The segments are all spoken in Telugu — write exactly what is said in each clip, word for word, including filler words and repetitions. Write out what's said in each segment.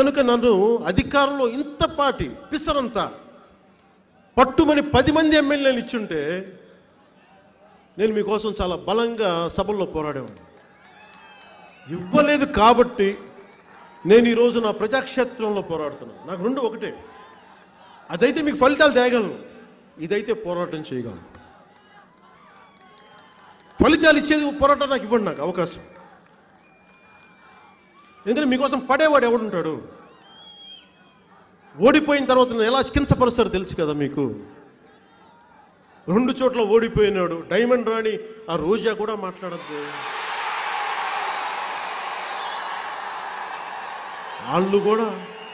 గనుక నన్ను అధికారంలో ఇంతపాటి పిసరంతా పట్టుమని పది మంది ఎమ్మెల్యేలు ఇచ్చుంటే నేను మీకోసం చాలా బలంగా సభల్లో పోరాడేవాడిని. ఇవ్వలేదు కాబట్టి నేను ఈరోజు నా ప్రజాక్షేత్రంలో పోరాడుతున్నాను. నాకు రెండు ఒకటే, అదైతే మీకు ఫలితాలు తేగలను, ఇదైతే పోరాటం చేయగలను. ఫలితాలు ఇచ్చేది పోరాటం నాకు ఇవ్వండి, నాకు అవకాశం. ఎందుకంటే మీకోసం పడేవాడు ఎవడుంటాడు? ఓడిపోయిన తర్వాత ఎలా కించపరుస్తారో తెలుసు కదా మీకు. రెండు చోట్ల ఓడిపోయినాడు డైమండ్ రాణి ఆ రోజా కూడా మాట్లాడద్దు. వాళ్ళు కూడా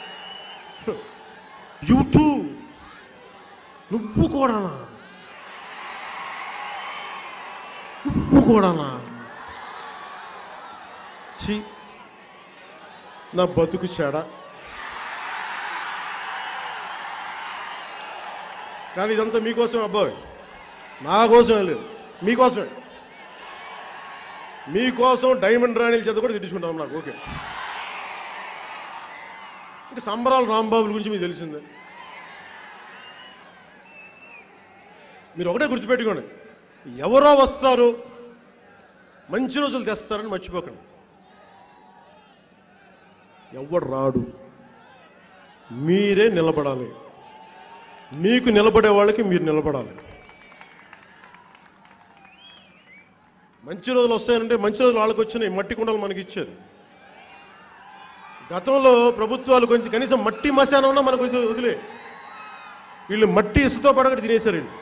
యూటూ నువ్వు కూడానా నువ్వు కూడానా ఛీ, నా బతుకు చెడా. కానీ ఇదంతా మీకోసం అబ్బాయి, నా కోసమే లేదు, మీకోసమే. మీకోసం డైమండ్ రాణిల చేత కూడా తిట్టించుకుంటాం నాకు. ఓకే, ఇంకా సంబరాలు రాంబాబుల గురించి మీకు తెలిసిందే. మీరు ఒకటే గుర్తుపెట్టుకోండి, ఎవరో వస్తారు మంచి రోజులు తెస్తారని మర్చిపోకండి. ఎవడు రాడు, మీరే నిలబడాలి. మీకు నిలబడే వాళ్ళకి మీరు నిలబడాలి. మంచి రోజులు వస్తాయంటే మంచి రోజులు వాళ్ళకి వచ్చినాయి, మట్టి కుండలు మనకి ఇచ్చారు. గతంలో ప్రభుత్వాలు కొంచెం కనీసం మట్టి మశానం ఉన్నా మనకు వదిలే, వీళ్ళు మట్టి ఇసుతో పడగట్టి తినేశారు. వీళ్ళు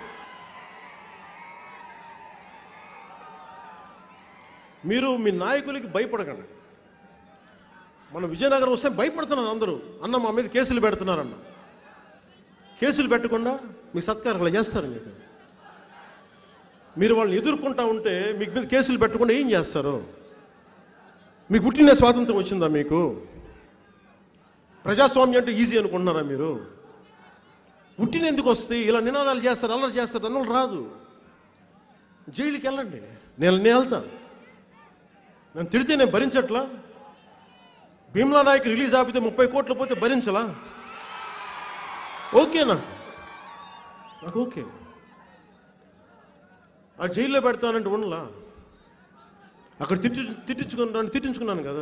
మీరు మీ నాయకులకి భయపడకండి. మన విజయనగరం వస్తే భయపడుతున్నారు అందరూ. అన్న మా మీద కేసులు పెడుతున్నారన్న, కేసులు పెట్టకుండా మీ సత్కారాలు చేస్తారు. మీకు మీరు వాళ్ళని ఎదుర్కొంటా ఉంటే మీకు మీద కేసులు పెట్టకుండా ఏం చేస్తారు? మీకు పుట్టిన స్వాతంత్రం వచ్చిందా? మీకు ప్రజాస్వామ్యం అంటే ఈజీ అనుకుంటున్నారా మీరు? పుట్టిన ఎందుకు వస్తాయి? ఇలా నినాదాలు చేస్తారు, అల్లరి చేస్తారు, అన్నోళ్ళు రాదు. జైలుకి వెళ్ళండి, నేను నేను వెళ్తాను. నన్ను తిడితే నేను భరించట్లా? భీమ్లా నాయక్ రిలీజ్ ఆపితే ముప్పై కోట్లు పోతే భరించలా? ఓకేనా? నాకు ఓకే. ఆ జైల్లో పెడతానంటే ఉండలా? అక్కడ తిట్టి తిట్టించుకున్నాను తిట్టించుకున్నాను కదా.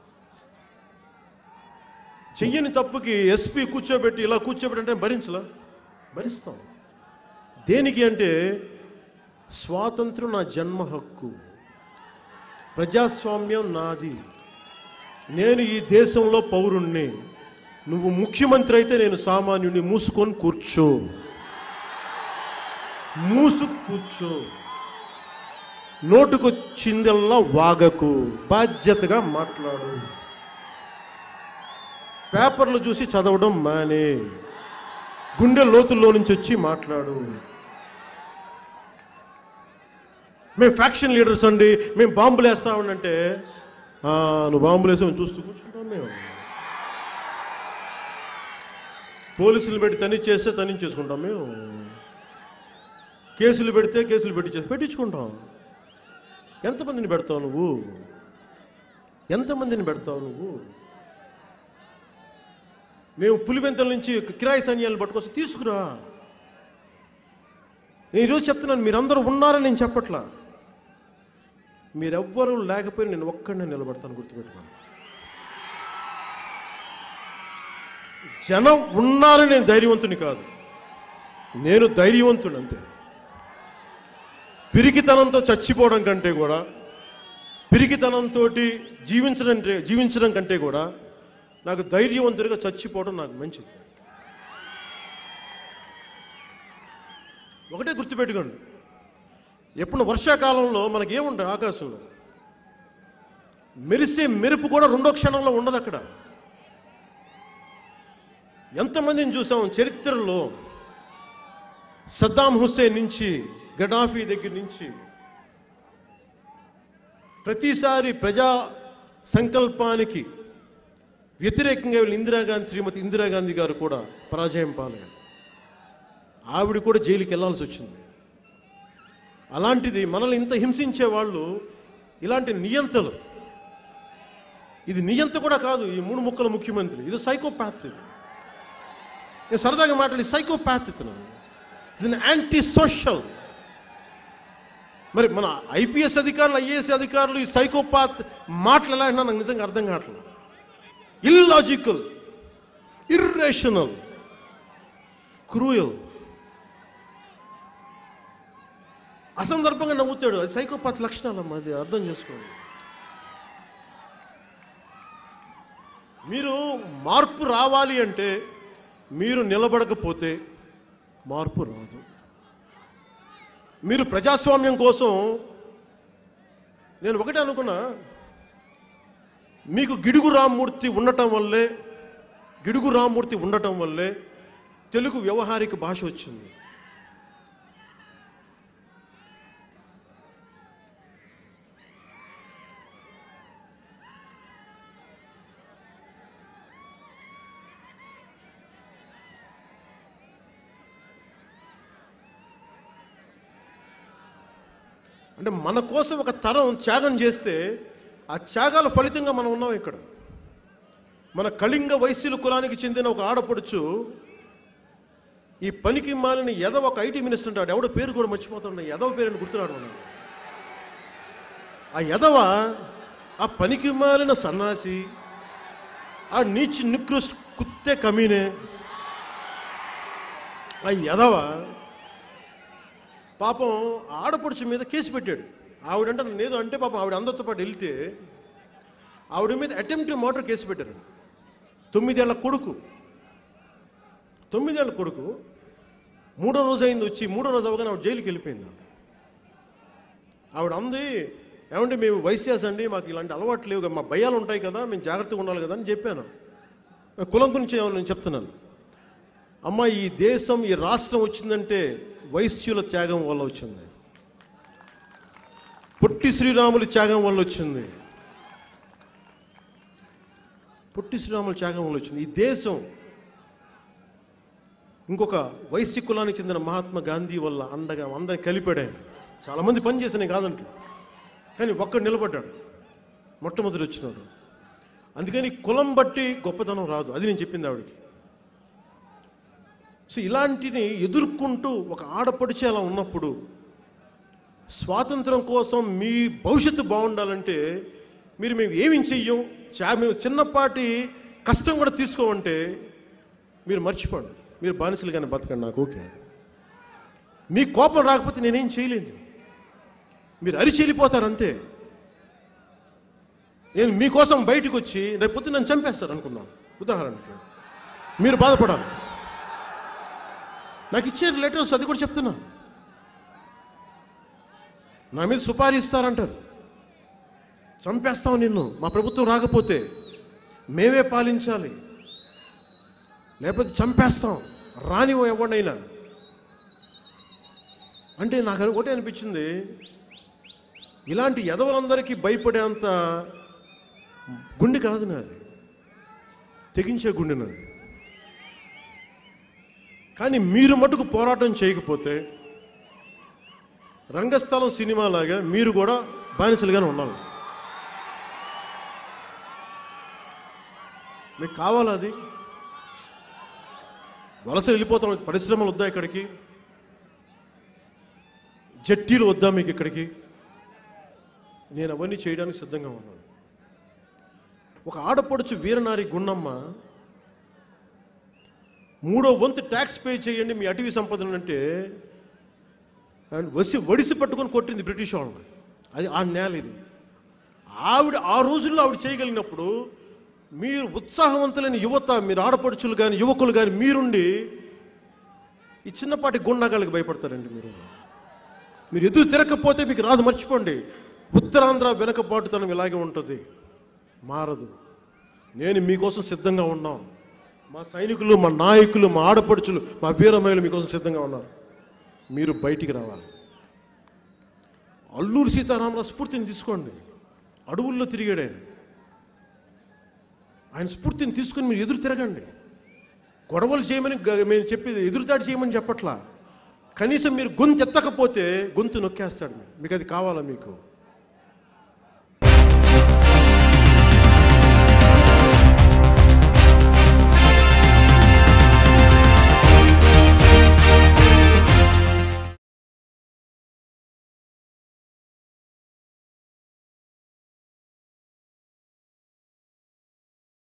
చెయ్యని తప్పుకి ఎస్పీ కూర్చోబెట్టి ఇలా కూర్చోబెట్టి అంటే భరించలా? భరిస్తాం. దేనికి అంటే స్వాతంత్రం నా జన్మ హక్కు, ప్రజాస్వామ్యం నాది, నేను ఈ దేశంలో పౌరుణ్ణి. నువ్వు ముఖ్యమంత్రి అయితే నేను సామాన్యుడిని. మూసుకొని కూర్చో, మూసు కూర్చో, నోటుకొచ్చిందల్లా వాగకు, బాధ్యతగా మాట్లాడు. పేపర్లు చూసి చదవడం మానే, గుండె లోతుల్లో నుంచి వచ్చి మాట్లాడు. మేము ఫ్యాక్షన్ లీడర్స్ అండి, మేము బాంబులు వేస్తామంటే నువ్వు బాంబులు వేసామని చూస్తూ కూర్చుంటాం. మేము పోలీసులు పెట్టి తనిచ్చేస్తే తనిచ్చేసుకుంటాం. మేము కేసులు పెడితే కేసులు పెట్టి పెట్టించుకుంటాం. ఎంతమందిని పెడతావు నువ్వు? ఎంతమందిని పెడతావు నువ్వు? మేము పులివెంతల నుంచి కిరాయి సైన్యాలు పట్టుకొస్తే తీసుకురా. నేను ఈరోజు చెప్తున్నాను, మీరందరూ ఉన్నారని నేను చెప్పట్లా. మీరెవ్వరూ లేకపోయినా నేను ఒక్కడినే నిలబడతాను, గుర్తుపెట్టుకోండి. జనం ఉన్నారని నేను ధైర్యవంతుని కాదు, నేను ధైర్యవంతుడు అంతే. పిరికితనంతో చచ్చిపోవడం కంటే కూడా, పిరికితనంతో జీవించడం జీవించడం కంటే కూడా నాకు ధైర్యవంతుడిగా చచ్చిపోవడం నాకు మంచిది. ఒకటే గుర్తుపెట్టుకోండి, ఎప్పుడు వర్షాకాలంలో మనకేముంటుంది? ఆకాశంలో మెరిసే మెరుపు కూడా రెండో క్షణంలో ఉండదు. అక్కడ ఎంతమందిని చూసాం చరిత్రలో, సద్దాం హుస్సేన్ నుంచి గడాఫీ దగ్గర నుంచి ప్రతిసారి ప్రజా సంకల్పానికి వ్యతిరేకంగా వెళ్ళి ఇందిరాగాంధీ, శ్రీమతి ఇందిరాగాంధీ గారు కూడా పరాజయం పాలయ్యారు. ఆవిడ కూడా జైలుకి వెళ్ళాల్సి వచ్చింది. అలాంటిది మనల్ని ఇంత హింసించే వాళ్ళు, ఇలాంటి నియంతలు, ఇది నియంత కూడా కాదు, ఈ మూడు ముక్కల ముఖ్యమంత్రి. ఇది సైకోపాత్. ఇది నేను సరదాగా మాట్లాడి సైకోపాత్ ఇతను. It's an anti social. మరి మన ఐపీఎస్ అధికారులు, ఐఏఎస్ అధికారులు ఈ సైకోపాత్ మాటలు ఎలా అయినా నాకు నిజంగా అర్థం కావట్లేదు. Illogical, irrational, cruel. అసందర్భంగా నవ్వుతాడు. అది సైకోపాత్ లక్షణాలమ్మా, అది అర్థం చేసుకోండి. మీరు మార్పు రావాలి అంటే మీరు నిలబడకపోతే మార్పు రాదు. మీరు ప్రజాస్వామ్యం కోసం, నేను ఒకటే అనుకున్నా, మీకు గిడుగు రామ్మూర్తి ఉండటం వల్లే గిడుగు రామ్మూర్తి ఉండటం వల్లే తెలుగు వ్యవహారిక భాష వచ్చింది. అంటే మన కోసం ఒక తరం త్యాగం చేస్తే ఆ త్యాగాల ఫలితంగా మనం ఉన్నాం ఇక్కడ. మన కళింగ వైశ్యుల కులానికి చెందిన ఒక ఆడపడుచు ఈ పనికి మాలిన ఎదవ ఒక ఐటీ మినిస్టర్ ఉంటాడు, ఎవడో పేరు కూడా మర్చిపోతాడు, ఎదవ పేరుని గుర్తురాడు మనం. ఆ ఎదవ, ఆ పనికి మాలిన సన్నాసి, ఆ నీచి నికృష్ట కుత్తే కమీనే ఆ ఎదవ పాపం ఆడపడుచు మీద కేసు పెట్టాడు. ఆవిడంటే లేదు అంటే పాపం ఆవిడ అందరితో పాటు వెళ్తే ఆవిడ మీద అటెంప్ట్ మర్డర్ కేసు పెట్టారు. తొమ్మిదేళ్ల కొడుకు తొమ్మిదేళ్ల కొడుకు మూడో రోజు అయింది వచ్చి, మూడో రోజు అవగానే ఆవిడ జైలుకి వెళ్ళిపోయింది. ఆవిడ ఆవిడ అంది, ఏమంటే మేము వైశ్యాస్ అండి, మాకు ఇలాంటి అలవాట్లు లేవు, మా భయాలు ఉంటాయి కదా, మేము జాగ్రత్తగా ఉండాలి కదా అని చెప్పాను. కులం గురించి నేను చెప్తున్నాను. అమ్మ, ఈ దేశం, ఈ రాష్ట్రం వచ్చిందంటే వైశ్యుల త్యాగం వల్ల వచ్చింది, పొట్టి శ్రీరాముల త్యాగం వల్ల వచ్చింది, పొట్టి శ్రీరాముల త్యాగం వల్ల వచ్చింది. ఈ దేశం ఇంకొక వైశ్య కులానికి చెందిన మహాత్మా గాంధీ వల్ల అండగా అందరిని కలిపాడాయి. చాలామంది పని చేశాను కాదంటే, కానీ ఒక్కడు నిలబడ్డాడు, మొట్టమొదటి వచ్చినాడు. అందుకని కులం బట్టి గొప్పతనం రాదు, అది నేను చెప్పింది ఆవిడకి. సో ఇలాంటిని ఎదుర్కొంటూ ఒక ఆడపడిచే అలా ఉన్నప్పుడు, స్వాతంత్రం కోసం మీ భవిష్యత్తు బాగుండాలంటే మీరు మేము ఏమి చెయ్యం, చా మేము చిన్నపాటి కష్టం కూడా తీసుకోమంటే మీరు మర్చిపోండి, మీరు బానిసలుగానే బతకండి, నాకు ఓకే. మీ కోపం రాకపోతే నేనేం చేయలేను, మీరు అరిచి వెళ్ళిపోతారు అంతే. నేను మీకోసం బయటకు వచ్చి రేపు పొద్దున్న నన్ను చంపేస్తారు అనుకుందాం ఉదాహరణకి, మీరు బాధపడాలి. నాకు ఇచ్చే లెటర్స్ అది కూడా చెప్తున్నా, నా మీద సుపారీ ఇస్తారంటారు, చంపేస్తాం నిన్ను, మా ప్రభుత్వం రాకపోతే మేమే పాలించాలి, లేకపోతే చంపేస్తాం, రానివో ఎవరినైనా అంటే నాకు ఒకటే అనిపించింది, ఇలాంటి ఎదవలందరికీ భయపడేంత గుండె కాదు నాది, తెగించే గుండె నాది. కానీ మీరు మటుకు పోరాటం చేయకపోతే రంగస్థలం సినిమాలాగా మీరు కూడా బానిసలుగానే ఉండాలి. మీకు కావాలా అది? వలస వెళ్ళిపోతాం, పరిశ్రమలు వద్దా ఇక్కడికి, జట్టీలు వద్దా మీకు ఇక్కడికి? నేను అవన్నీ చేయడానికి సిద్ధంగా ఉన్నాను. ఒక ఆడపడుచు వీరనారి గుండమ్మ మూడో వంతు ట్యాక్స్ పే చేయండి మీ అటవీ సంపదను అంటే వసి వడిసి పట్టుకొని కొట్టింది బ్రిటిష్ వాళ్ళని. అది ఆ నేల ఇది. ఆవిడ ఆ రోజుల్లో ఆవిడ చేయగలిగినప్పుడు మీరు ఉత్సాహవంతులైన యువత, మీరు ఆడపడుచులు కానీ యువకులు కానీ మీరుండి ఈ చిన్నపాటి గుండాగాళ్ళకి భయపడతారండి. మీరు మీరు ఎదురు తిరగకపోతే మీకు రాదు, మర్చిపోండి. ఉత్తరాంధ్ర వెనకబాటుతనం ఇలాగే ఉంటుంది, మారదు. నేను మీకోసం సిద్ధంగా ఉన్నాం, మా సైనికులు, మా నాయకులు, మా ఆడపడుచులు, మా వీరమహిళలు మీకోసం సిద్ధంగా ఉన్నారు. మీరు బయటికి రావాలి. అల్లూరి సీతారామరాజు స్ఫూర్తిని తీసుకోండి, అడవుల్లో తిరిగాడు ఆయన. ఆయన స్ఫూర్తిని తీసుకుని మీరు ఎదురు తిరగండి. గొడవలు చేయమని మేము చెప్పేది ఎదురుదాడి చేయమని చెప్పట్లా, కనీసం మీరు గొంతు ఎత్తకపోతే గొంతు నొక్కేస్తాడు. మీకు అది కావాలా? మీకు